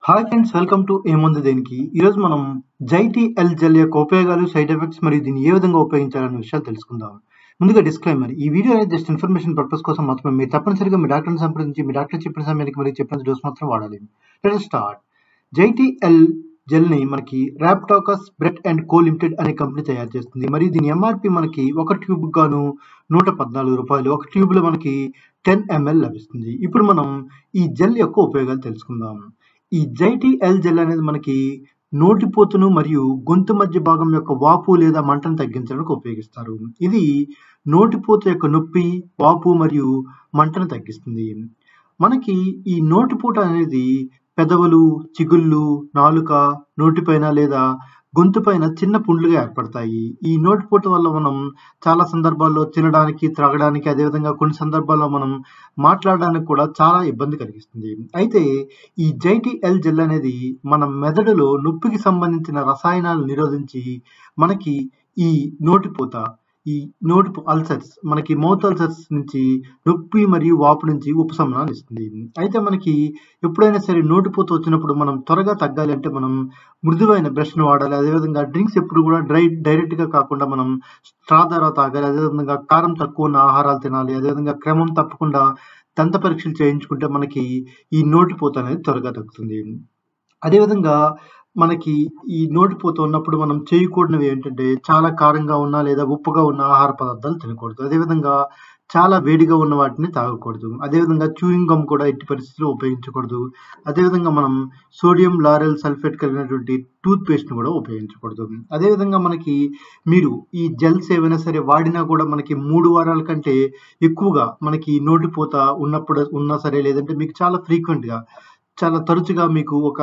Hi friends, welcome to ఏముంది దేనికి. ఈరోజు మనం జైటీఎల్ జెల్ యొక్క ఉపయోగాలు, సైడ్ ఎఫెక్ట్స్ మరియు దీన్ని ఏ విధంగా ఉపయోగించాలనే విషయాలు తెలుసుకుందాం. ముందుగా డిస్క్లైమర్: ఈ వీడియో అనేది జస్ట్ ఇన్ఫర్మేషన్ పర్పస్ కోసం మాత్రమే. మీరు తప్పనిసరిగా మీ డాక్టర్ని సంప్రదించి మీ డాక్టర్ చెప్పిన సమయానికి మరియు చెప్పిన డోస్ మాత్రం వాడాలి. Let's start. జైటీఎల్ జెల్ని మనకి Raptakos Brett and co limited అనే కంపెనీ తయారు చేస్తుంది. మరియు దీని ఎంఆర్పి మనకి ఒక ట్యూబ్ గాను ₹114. ఒక ట్యూబ్లో మనకి 10 ml లభిస్తుంది. ఇప్పుడు మనం ఈ జెల్ యొక్క ఉపయోగాలు తెలుసుకుందాం. ఈ జైటీఎల్ జెల్ అనేది మనకి నోటిపోతును మరియు గొంతు మధ్య భాగం యొక్క వాపు లేదా మంటను తగ్గించడానికి ఉపయోగిస్తారు. ఇది నోటిపోత యొక్క నొప్పి, వాపు మరియు మంటను తగ్గిస్తుంది. మనకి ఈ నోటిపూట అనేది పెదవులు, చిగుళ్ళు, నాలుక, నోటిపైన లేదా గొంతు పైన చిన్న పుండ్లుగా ఏర్పడతాయి. ఈ నోటిపూట వల్ల మనం చాలా సందర్భాల్లో తినడానికి, త్రాగడానికి, అదేవిధంగా కొన్ని సందర్భాల్లో మనం మాట్లాడడానికి కూడా చాలా ఇబ్బంది కలిగిస్తుంది. అయితే ఈ జైటీఎల్ జెల్ అనేది మన మెదడులో నొప్పికి సంబంధించిన రసాయనాలు నిరోధించి మనకి ఈ నోటిపూత, ఈ అల్సర్స్, మనకి మౌత్ అల్సర్స్ నుంచి నొప్పి మరియు వాపు నుంచి ఉపశమనాన్ని ఇస్తుంది. అయితే మనకి ఎప్పుడైనా సరే నోటిపూత వచ్చినప్పుడు మనం త్వరగా తగ్గాలి అంటే మనం మృదువైన బ్రష్ను వాడాలి. అదేవిధంగా డ్రింక్స్ ఎప్పుడు కూడా డైరెక్ట్గా కాకుండా మనం స్ట్రా ద్వారా తాగాలి. అదేవిధంగా కారం తక్కువ ఉన్న ఆహారాలు తినాలి. అదేవిధంగా క్రమం తప్పకుండా దంత పరీక్షలు చేయించుకుంటే మనకి ఈ నోటిపూత అనేది త్వరగా తగ్గుతుంది. అదేవిధంగా మనకి ఈ నోటిపూత ఉన్నప్పుడు మనం చేయకూడనివి ఏంటంటే చాలా కారంగా ఉన్న లేదా ఉప్పుగా ఉన్న ఆహార పదార్థాలు తినకూడదు. అదేవిధంగా చాలా వేడిగా ఉన్న వాటిని తాగకూడదు. అదేవిధంగా చూయింగ్ గమ్ కూడా ఎట్టి పరిస్థితుల్లో ఉపయోగించకూడదు. అదేవిధంగా మనం సోడియం లారెల్ సల్ఫేట్ కలిగినటువంటి టూత్ పేస్ట్ని కూడా ఉపయోగించకూడదు. అదేవిధంగా మనకి మీరు ఈ జెల్స్ ఏవైనా సరే వాడినా కూడా మనకి 3 వారాల కంటే ఎక్కువగా మనకి నోటిపూత ఉన్నా సరే, లేదంటే మీకు చాలా ఫ్రీక్వెంట్గా, చాలా తరచుగా మీకు ఒక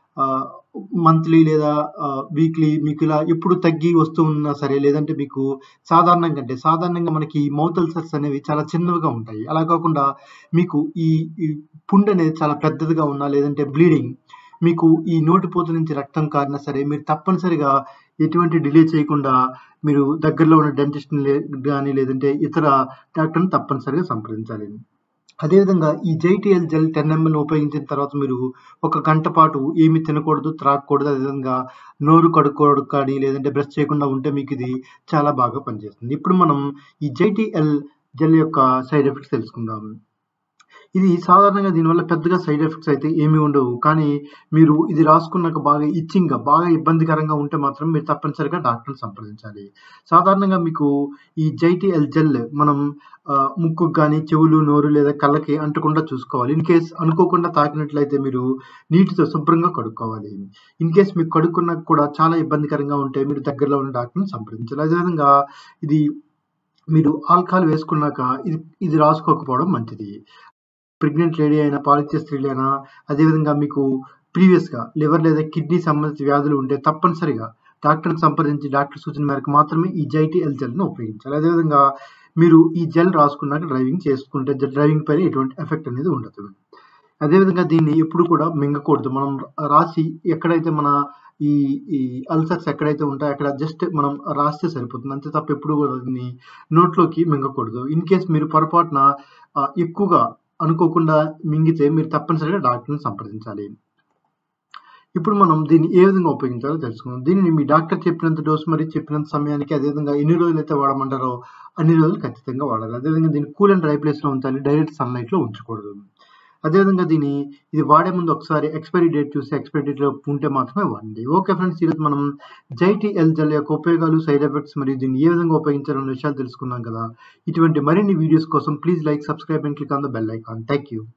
మంత్లీ లేదా వీక్లీ మీకు ఇలా ఎప్పుడు తగ్గి వస్తూ ఉన్నా సరే, లేదంటే మీకు సాధారణంగా మనకి మౌత్ అల్సర్స్ అనేవి చాలా చిన్నవిగా ఉంటాయి. అలా కాకుండా మీకు ఈ పుండు అనేది చాలా పెద్దదిగా ఉన్నా, లేదంటే బ్లీడింగ్, మీకు ఈ నోటిపూత నుంచి రక్తం కారినా సరే, మీరు తప్పనిసరిగా ఎటువంటి డిలే చేయకుండా మీరు దగ్గరలో ఉన్న డెంటిస్ట్ని కానీ లేదంటే ఇతర డాక్టర్ని తప్పనిసరిగా సంప్రదించాలి. అదేవిధంగా ఈ జైటీఎల్ జెల్ 10 ml ఉపయోగించిన తర్వాత మీరు ఒక గంట పాటు ఏమి తినకూడదు, త్రాగకూడదు. అదేవిధంగా నోరు కడుక్కోవడం కానీ లేదంటే బ్రష్ చేయకుండా ఉంటే మీకు ఇది చాలా బాగా పనిచేస్తుంది. ఇప్పుడు మనం ఈ జైటీఎల్ జెల్ యొక్క సైడ్ ఎఫెక్ట్స్ తెలుసుకుందాం. ఇది సాధారణంగా దీనివల్ల పెద్దగా సైడ్ ఎఫెక్ట్స్ అయితే ఏమీ ఉండవు. కానీ మీరు ఇది రాసుకున్నాక బాగా ఇచ్చింగ్గా, బాగా ఇబ్బందికరంగా ఉంటే మాత్రం మీరు తప్పనిసరిగా డాక్టర్ని సంప్రదించాలి. సాధారణంగా మీకు ఈ జైటీఎల్ జెల్ మనం ముక్కుకు కానీ, చెవులు, నోరు లేదా కళ్ళకి అంటకుండా చూసుకోవాలి. ఇన్ కేస్ అనుకోకుండా తాకినట్లయితే మీరు నీటితో శుభ్రంగా కడుక్కోవాలి. ఇన్ కేస్ మీకు కడుక్కున్నాక కూడా చాలా ఇబ్బందికరంగా ఉంటే మీరు దగ్గరలో ఉన్న డాక్టర్ని సంప్రదించాలి. అదేవిధంగా ఇది మీరు ఆల్కహాల్ వేసుకున్నాక ఇది రాసుకోకపోవడం మంచిది. ప్రెగ్నెంట్ లేడీ అయినా, పాలిచ్చే స్త్రీలైనా, అదేవిధంగా మీకు ప్రీవియస్గా లివర్ లేదా కిడ్నీ సంబంధిత వ్యాధులు ఉంటే తప్పనిసరిగా డాక్టర్ని సంప్రదించి డాక్టర్ సూచన మేరకు మాత్రమే ఈ జైటీఎల్ జెల్ను ఉపయోగించాలి. అదేవిధంగా మీరు ఈ జెల్ రాసుకున్నాక డ్రైవింగ్ చేసుకుంటే డ్రైవింగ్ పైన ఎటువంటి ఎఫెక్ట్ అనేది ఉండదు. అదేవిధంగా దీన్ని ఎప్పుడు కూడా మింగకూడదు. మనం రాసి ఎక్కడైతే మన ఈ ఈ అల్సర్స్ ఎక్కడైతే ఉంటాయో అక్కడ జస్ట్ మనం రాస్తే సరిపోతుంది. అంతే తప్ప ఎప్పుడు కూడా దీన్ని నోట్లోకి మింగకూడదు. ఇన్ కేస్ మీరు పొరపాటున ఎక్కువగా అనుకోకుండా మింగితే మీరు తప్పనిసరిగా డాక్టర్ని సంప్రదించాలి. ఇప్పుడు మనం దీన్ని ఏ విధంగా ఉపయోగించాలో తెలుసుకుందాం. దీనిని మీ డాక్టర్ చెప్పినంత డోస్ మరియు చెప్పినంత సమయానికి, అదేవిధంగా ఎన్ని రోజులైతే వాడమంటారో అన్ని రోజులు ఖచ్చితంగా వాడాలి. అదేవిధంగా దీన్ని కూల్ అండ్ డ్రై ప్లేస్లో ఉంచాలి. డైరెక్ట్ సన్లైట్లో ఉంచకూడదు. అదేవిధంగా ఇది వాడే ముందు ఒకసారి ఎక్స్పైరీ డేట్ చూసి ఎక్స్పైరీ డేట్లో ఉంటే మాత్రమే వాడండి. ఓకే ఫ్రెండ్స్, ఈరోజు మనం జైటీఎల్ జెల్ యొక్క ఉపయోగాలు, సైడ్ ఎఫెక్ట్స్ మరియు దీన్ని ఏ విధంగా ఉపయోగించాలన్న విషయాలు తెలుసుకున్నాం కదా. ఇటువంటి మరిన్ని వీడియోస్ కోసం please like, subscribe and click on the bell icon. Thank you.